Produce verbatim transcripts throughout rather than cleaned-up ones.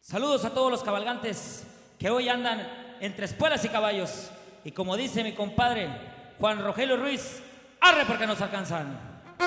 Saludos a todos los cabalgantes que hoy andan entre espuelas y caballos. Y como dice mi compadre Juan Rogelio Ruiz, arre porque nos alcanzan.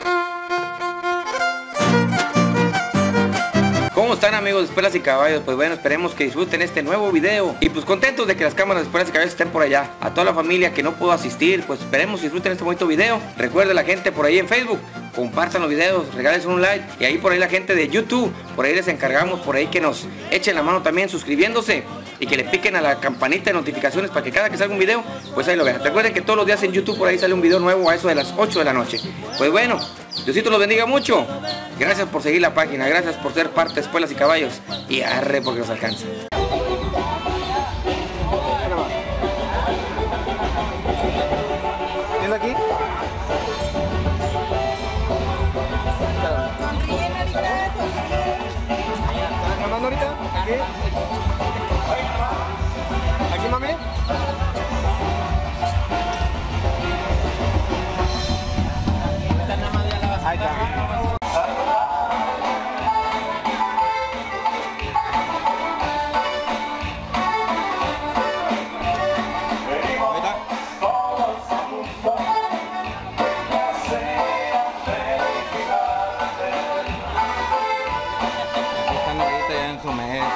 ¿Cómo están, amigos de Espuelas y Caballos? Pues bueno, esperemos que disfruten este nuevo video. Y pues contentos de que las cámaras de Espuelas y Caballos estén por allá. A toda la familia que no pudo asistir, pues esperemos que disfruten este bonito video. Recuerden la gente por ahí en Facebook, compartan los videos, regalen un like. Y ahí por ahí la gente de YouTube, por ahí les encargamos, por ahí que nos echen la mano también suscribiéndose. Y que le piquen a la campanita de notificaciones para que cada que salga un video, pues ahí lo vean. Recuerden que todos los días en YouTube por ahí sale un video nuevo a eso de las ocho de la noche. Pues bueno, Diosito los bendiga mucho. Gracias por seguir la página, gracias por ser parte de Espuelas y Caballos. Y arre porque nos alcanza. ¿Tienes aquí? ¿Estás grabando ahorita? ¿Aquí? ¿Aquí, mami? Ahí está. Están ahorita ya en su mesa.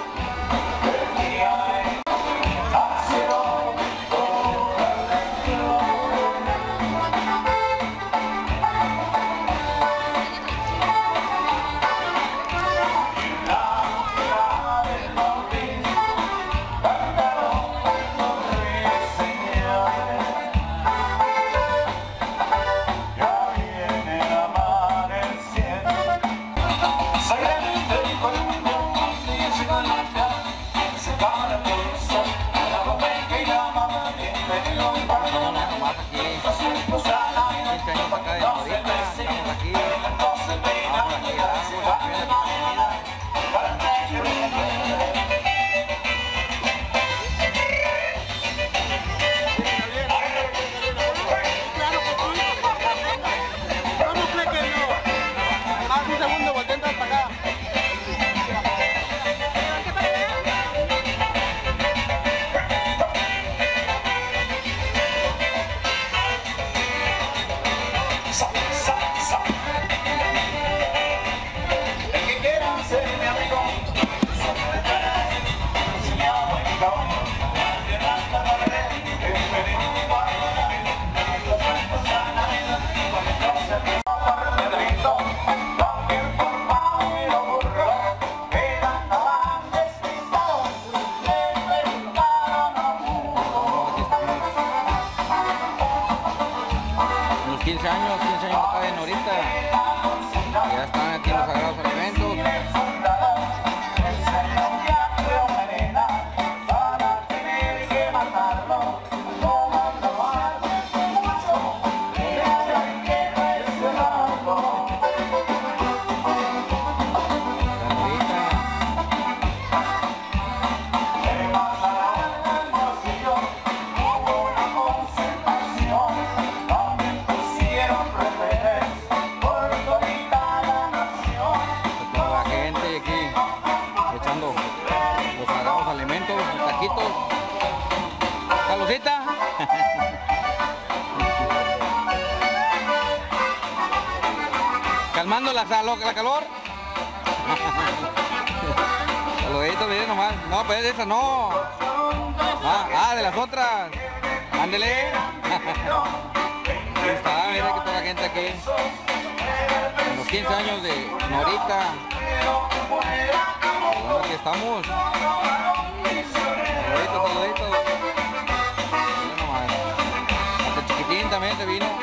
quince años, quince años acá en Norita. Ya están aquí en los Sagrados Alimentos. Saludcita. Calmando la, la calor. Saludito, miren nomás. No, pues de esa no. Ah, ah, de las otras. Ándele. Ahí está, miren que toda la gente aquí. En los quince años de Norita. Bueno, aquí estamos. Saludito, saludito. También te vino.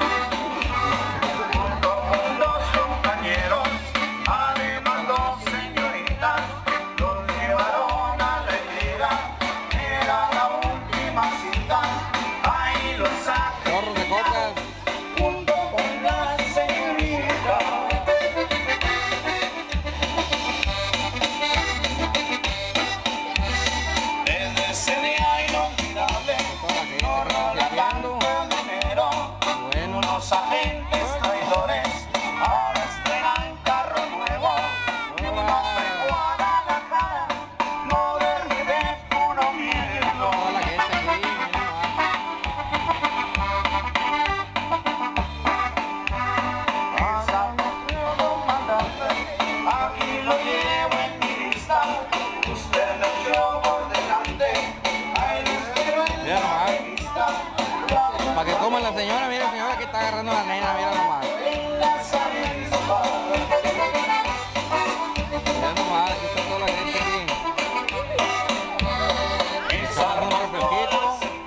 Dos compañeros, además dos señoritas, los llevaron a la herida. Era la última cita. Ahí los saqué. Gorros de cocas. Junto con la señorita. toma la señora, mira señora que está agarrando a la nena, mira nomás. Mira nomás, aquí está toda la gente aquí. Está agarrando un refresquito.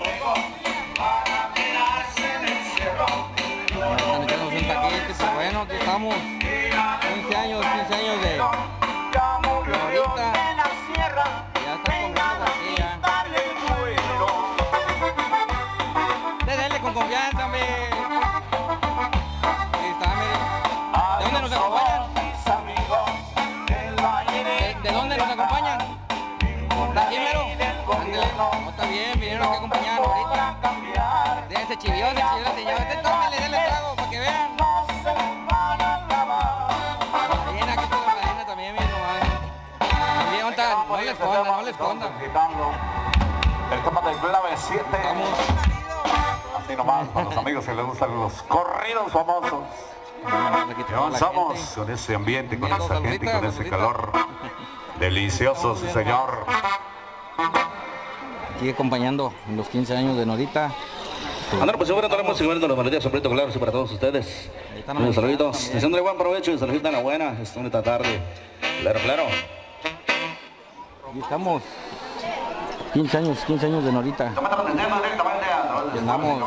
Están echando un taquito, pues bueno, aquí estamos. quince años, quince años de... ahorita. Ya están comiendo por aquí ya. Denle con confianza, hombre. Ahí está, mire. ¿De dónde nos acompañan? ¿De, de dónde nos acompañan? ¿De aquí, mero? Ándale. No, está bien, vinieron aquí a acompañar ahorita. Déjense chivión, chivión, señor. Este tómenle, denle trago para que vean. Bien, aquí está la cadena también, miren nomás. También, no les escondan, no les escondan. El tema del clave siete. Vamos. Así nomás, para los amigos que les gustan los corridos famosos. Y avanzamos con ese ambiente, con esa gente y con ese calor. Delicioso, sí señor. Aquí acompañando en los quince años de Norita. Ándale, pues ahora tenemos el de los melodías sombrito claro, sí, para todos ustedes. Unos saluditos, deseándole buen provecho y saluditos en la buena, esta bonita tarde. Claro, claro. Aquí estamos. quince años, quince años de Norita. Y andamos.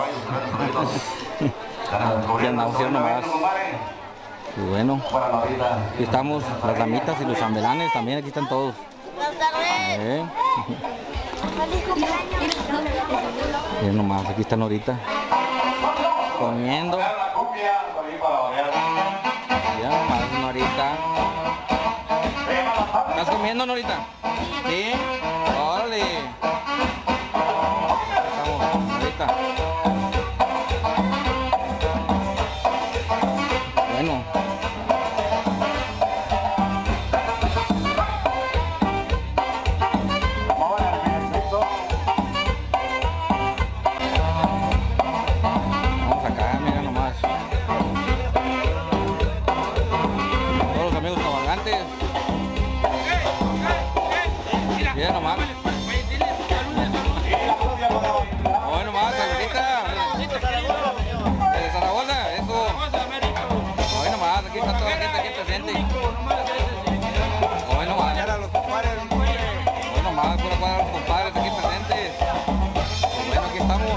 Y andamos haciendo más. Y bueno, aquí estamos, las damitas y los chambelanes también, aquí están todos. ¿Eh? Miren nomás, aquí están ahorita comiendo. Ya nomás, Norita. ¿Estás comiendo, Norita? ¿Sí? ¡Órale! Estamos, Norita. Bueno. Vamos acá, mira nomás. Todos los amigos cabalgantes. Mira nomás. Hoy nomás, saludita. De Zaragoza, eso. Hoy nomás, aquí está toda la gente aquí presente. Hoy nomás. Hoy nomás, pura cuadra de los compadres aquí presentes. Bueno, aquí estamos.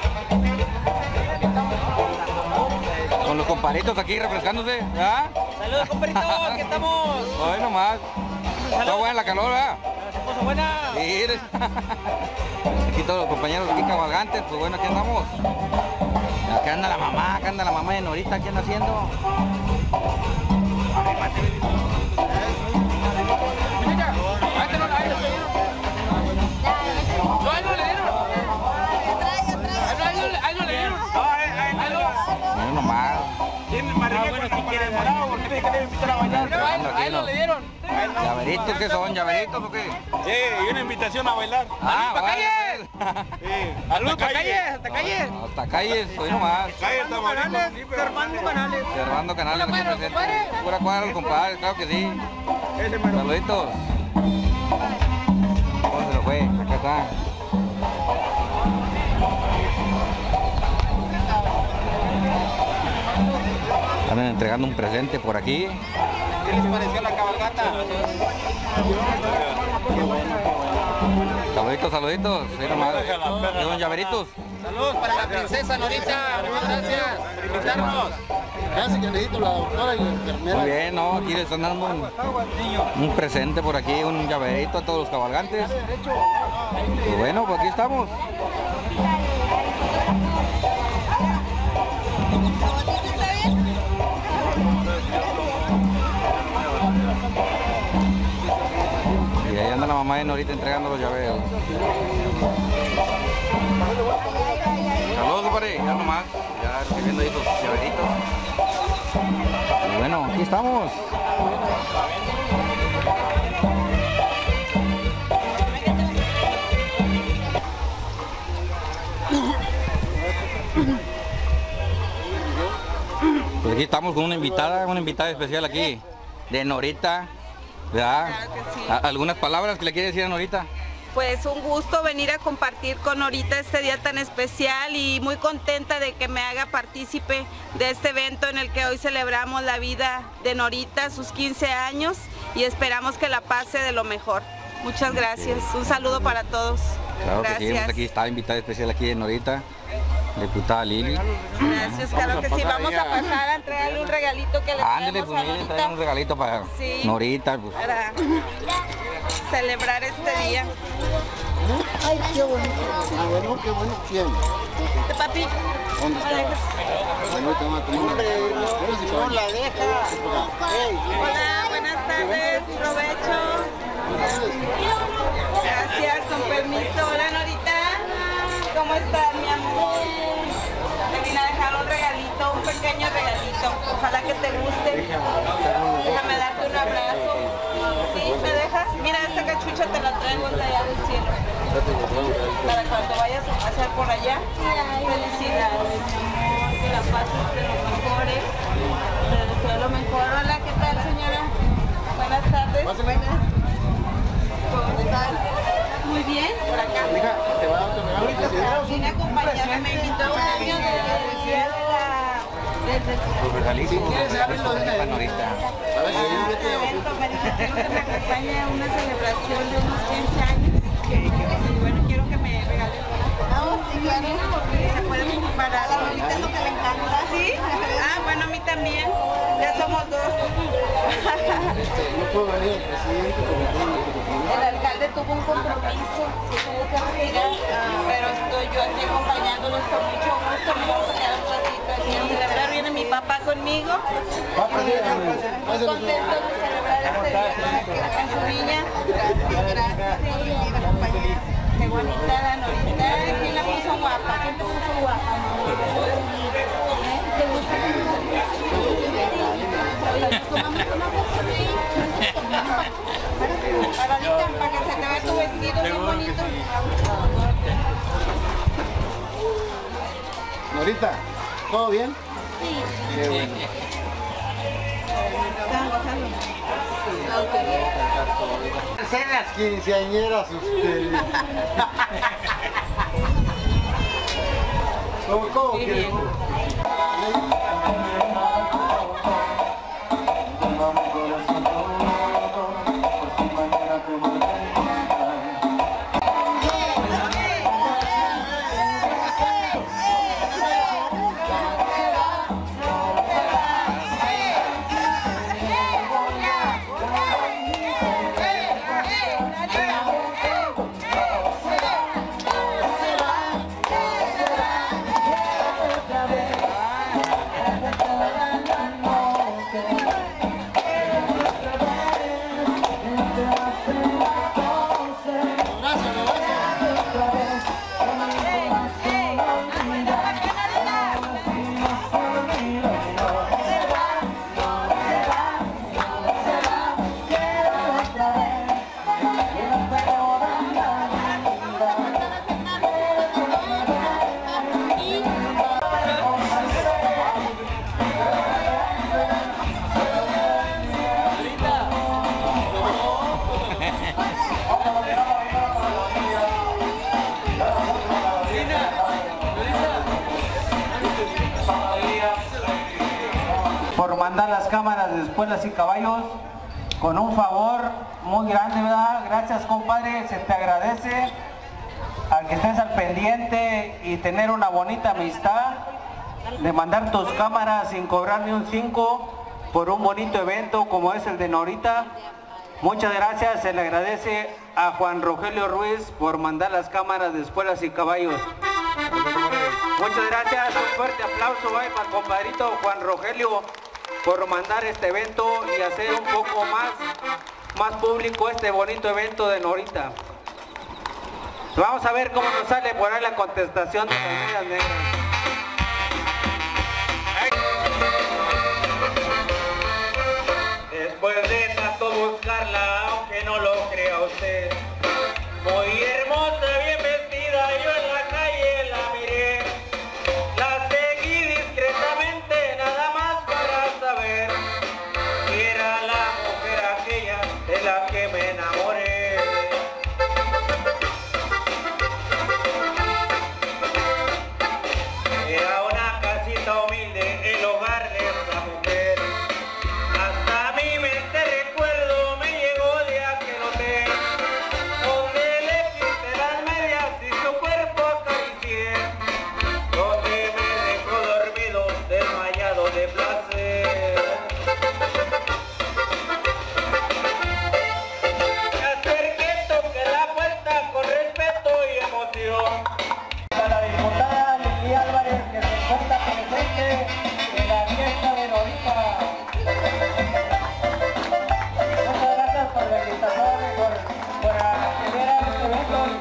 Con los compadritos aquí refrescándose. ¿Ah? Saludos, compadritos, aquí estamos. Hoy nomás. Está buena la calor, ¿verdad? Se puso buena. Sí, aquí todos los compañeros aquí cabalgantes, pues bueno, aquí andamos. Acá anda la mamá, acá anda la mamá de Norita, ¿qué anda haciendo? Miren nomás. Ahí no le dieron. ¿Llaveritos qué son? ¿Llaveritos o qué? Sí, y una invitación a bailar. Ah, ¡Hasta vale, calles! Sí, ¡Hasta calles! ¡Hasta calles! ¡Hasta calles! Hoy nomás. Calles, Tamaulipas. Servando Canales. Cerrando canales aquí presentes. Pura cuadra los compadres, claro que sí. Saluditos. ¿Cómo se lo fue? Acá está. Están entregando un presente por aquí. ¿Qué les pareció la cabalgata? Saluditos, saluditos. Sí, nomás. ¿De don Llaveritos? Saludos para la princesa Norita. Muchas gracias por invitarnos. Casi que necesito la doctora y la enfermera. Muy bien, ¿no? Aquí le están dando un, un presente por aquí, un llaverito a todos los cabalgantes. Pues bueno, pues aquí estamos. Y ahí anda la mamá de Norita entregando los llaveros. Saludos, compadre, ya nomás, ya recibiendo ahí sus llaveritos. Y bueno, aquí estamos. Pues aquí estamos con una invitada, una invitada especial aquí, de Norita, ¿verdad? Claro que sí. ¿Algunas palabras que le quiere decir a Norita? Pues un gusto venir a compartir con Norita este día tan especial y muy contenta de que me haga partícipe de este evento en el que hoy celebramos la vida de Norita, sus quince años, y esperamos que la pase de lo mejor. Muchas gracias, un saludo para todos. Claro Gracias. que sí, aquí está invitada especial aquí de Norita, diputada Lili. Gracias, claro que sí, vamos a pasar a entregarle un regalito que le Ándale, traemos pues a mire, Norita. trae un regalito para Sí. Norita. Pues. Para celebrar este día. Ay, qué bonito. Ah, bueno, qué bueno. ¿Quién? ¿Este papi? ¿Dónde está? Bueno, te vamos a tomar una. No la deja. Hola, buenas tardes, provecho. Gracias, con permiso. Hola, Norita. ¿Cómo estás, mi amor? Te vine a dejar un regalito, un pequeño regalito. Ojalá que te guste. Déjame darte un abrazo. ¿Sí? ¿Me dejas? Mira, esta cachucha te la traigo de allá del cielo. Para cuando vayas a pasar por allá. Felicidades, mi amor. Que la pases de lo mejor. ¿eh? Te deseo lo mejor. Hola, ¿qué tal, señora? Buenas tardes. Buenas. ¿Cómo están? Muy bien. Por acá. Te va a dar otro regalo. Vine a acompañarme, me invitó a un año del día de la... Los regalitos para Norita. Ah, este evento, me dijeron que me acompañe a una celebración de unos quince años. Y bueno, quiero que me regalen una. Ah, sí, claro. Se puede preparar. A Lolita es lo que le encanta. ¿Sí? Ah, bueno, a mí también. Ya somos dos. No puedo venir el presidente porque El alcalde tuvo un compromiso, se tuvo que retirar, pero estoy yo aquí acompañándolos con mucho gusto. Me vamos a quedar un ratito aquí a celebrar. Viene mi papá conmigo. Muy contento de celebrar este día en su viña. Gracias, gracias. Sí, por acompañar. Qué bonita la Norita. ¿Quién la puso guapa? ¿Quién te puso guapa? ¿Eh? ¿Te gusta? Tomamos una foto. Paradita, para que se te vea tu vestido bien bonito. Norita, ¿todo bien? Sí. Qué bueno. ¿Están gozando? Ser las quinceañeras ustedes. ¿Cómo, cómo que? Por mandar las cámaras de Espuelas y Caballos con un favor muy grande, ¿verdad? Gracias, compadre, se te agradece al que estés al pendiente y tener una bonita amistad de mandar tus cámaras sin cobrar ni un cinco por un bonito evento como es el de Norita. Muchas gracias, se le agradece a Juan Rogelio Ruiz por mandar las cámaras de Espuelas y Caballos. Muchas gracias, un fuerte aplauso ¿eh? Para el compadrito Juan Rogelio por mandar este evento y hacer un poco más, más público este bonito evento de Norita. Vamos a ver cómo nos sale por ahí la contestación de las medias negras. Después de tanto buscarla, aunque no lo crea usted, muy hermosa, bien vestida, yo en la calle la miré, la seguí discretamente, nada más para saber si era la mujer aquella de la que me enamoré.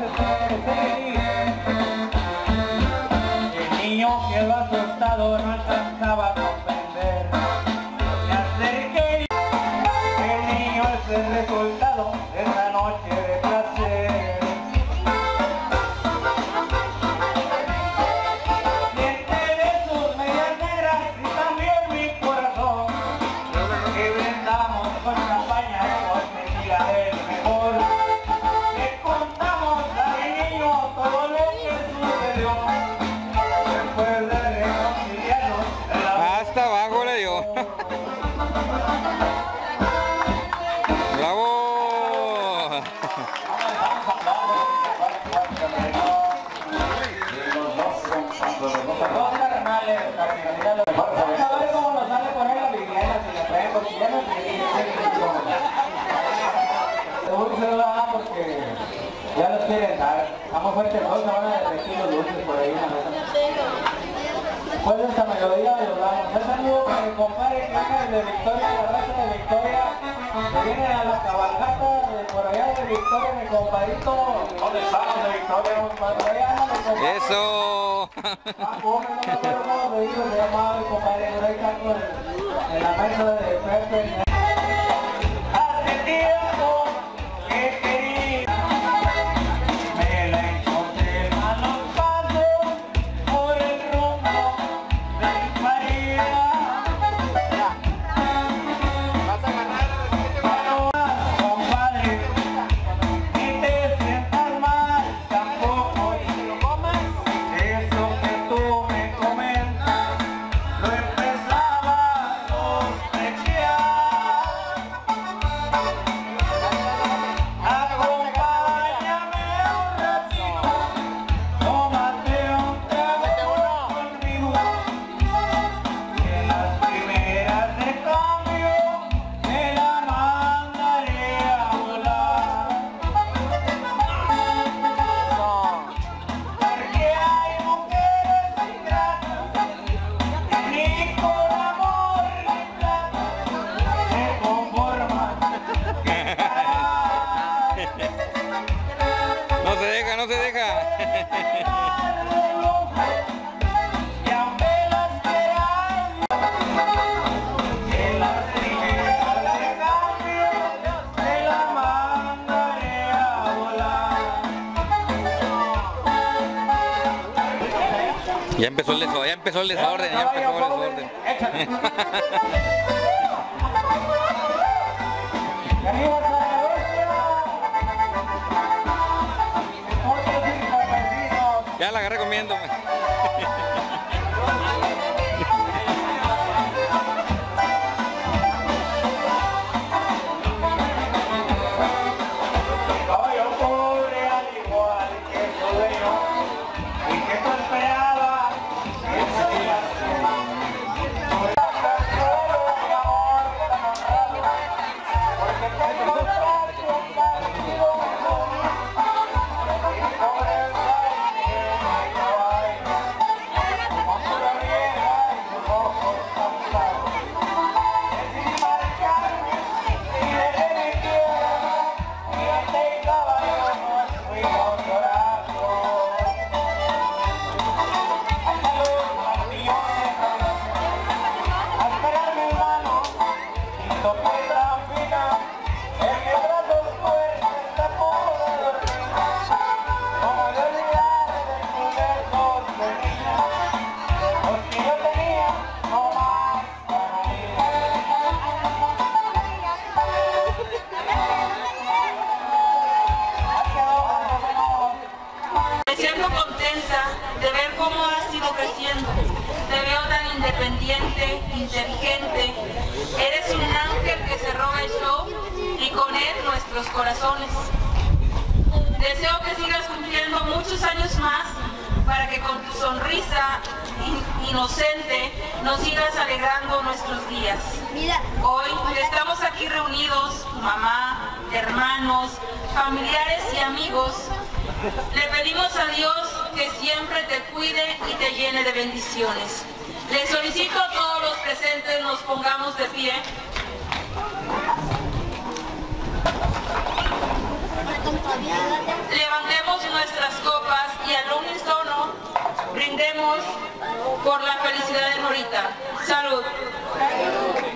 ser feliz. El niño quedó asustado, no alcanzaba a comprender. Me acerqué y el niño es el resultado de esa noche de placer. Siente de sus medias negras y también mi corazón, que brindamos con champaña y con tequila del mejor. Le contamos a mi niño todo lo que sucedió. Después de reconciliarnos, hasta abajo le dio. ¡Bravo! vamos a ver cómo nos sale con él la Viviana, si la trae porque ya no seguro se lo da porque ya los quieren dar. Estamos fuertes todos, se van a derretir los dulces por ahí en la mesa. Después de esta melodía lo damos. Un saludo para mi compadre que viene de Victoria, la raza de Victoria, que viene a la cabalgata de por allá de Victoria, mi compadrito. ¿Dónde estamos de Victoria? Por allá no me compadre. Eso. Ah, come, no me acuerdo cómo le digo, se llamaba mi compadre, por ahí está con en la mesa de Pepe. Hace tiempo que quería, me la encontré a los pasos por el rumbo de mi María. Vas a ganar. Bueno, compadre, ni te sientas mal, tampoco y lo comas. Eso que tú me comentas, lo empezaba a sospechar. Acompáñame un ratito, tómate un trago conmigo, que las primeras de cambio me la mandaré a volar. Porque hay mujeres ingratas que ni con amor ni plata se conforman. ¡Qué caray! No se deja, no se deja. Y aunque las quieras, que las primeras de cambio me la mandaré a volar. Ya empezó el desorden, ya empezó el desorden, ya empezó el desorden. Ya la agarré comiendo. Caballo pobre al igual que su dueño, y que tú esperabas que sería por tan solo mi amor tan honrado, porque tengo un rato partido y por el aire de caballo, con su vieja y sus ojos cansados, decidí marcharme y dejé mi tierra. Fíjate caballo, nos fuimos llorando. Hasta los martillones a esperar mi mano y toqué tan fina en mis brazos fuertes a poco de dormir. Como de olvidar de tus besos de niña, los que yo tenía no más para mí. Me siento contenta de ver cómo has ido creciendo. Te veo tan independiente, inteligente. Eres un ángel que se roba el show y con él nuestros corazones. Deseo que sigas cumpliendo muchos años más para que con tu sonrisa in- inocente nos sigas alegrando nuestros días. Hoy estamos aquí reunidos, mamá, hermanos, familiares y amigos. Le pedimos a Dios que siempre te cuide y te llene de bendiciones. Le solicito a todos los presentes nos pongamos de pie. Levantemos nuestras brindemos por la felicidad de Norita. Salud.